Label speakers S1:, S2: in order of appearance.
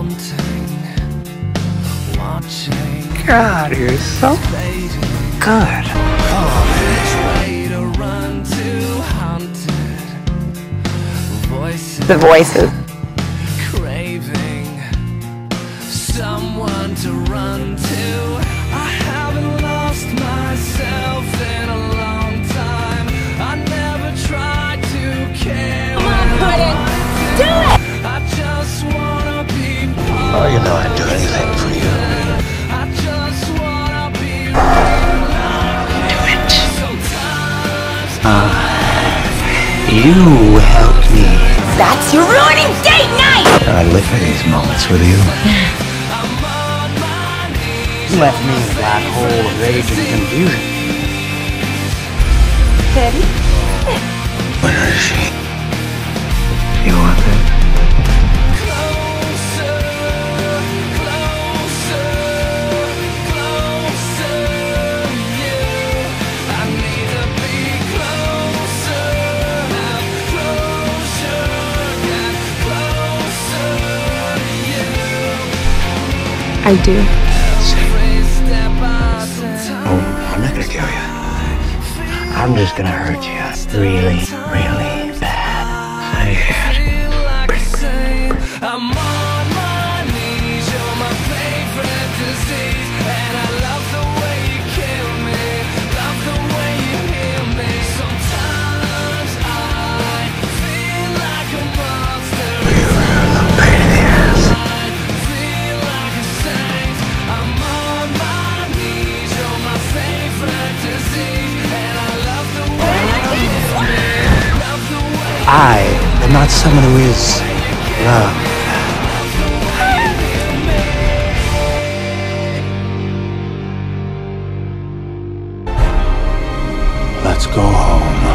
S1: God, you're so good. The voices.
S2: Craving someone to run to. I haven't lost myself in a long time. I never tried to care.
S3: Come on, Puddin', do it!
S2: I just wanna be part.
S4: Oh, you know I'd do anything for you.
S2: I just wanna be
S4: Do it.
S2: sometimes.
S4: You helped me.
S3: That's your ruining date night!
S4: I live for these moments with you.
S1: You left me in a black hole of rage and confusion.
S3: Teddy?
S4: Where is she? You want it?
S3: I do.
S4: Oh, I'm not gonna kill you. I'm just gonna hurt you. Really, really bad.
S2: I'm on my knees, you're my favorite disease. And I love the way you kill me, love the way you heal me. Sometimes I feel like a monster.
S4: You're the pain in the ass.
S2: I feel like a saint. I'm on my knees, you're my favorite disease. And I love the way you kill me, love the way
S4: I am not someone who is loved. Let's go home.